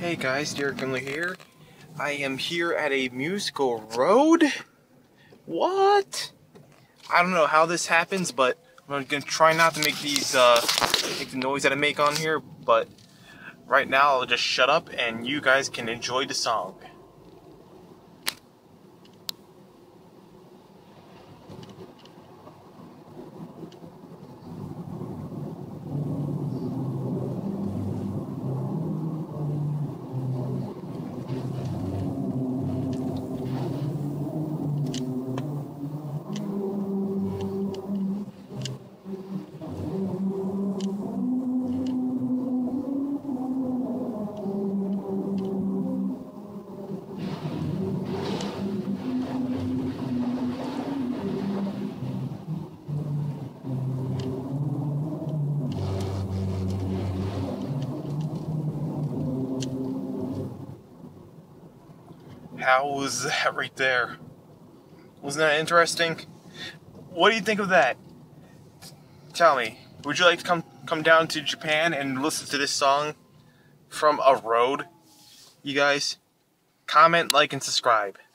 Hey guys, Derek Gimley here. I am here at a musical road? What? I don't know how this happens, but I'm gonna try not to make these, make the noise that I make on here, but right now I'll just shut up and you guys can enjoy the song. How was that right there? Wasn't that interesting? What do you think of that? Tell me, would you like to come down to Japan and listen to this song from a road? You guys, comment, like, and subscribe.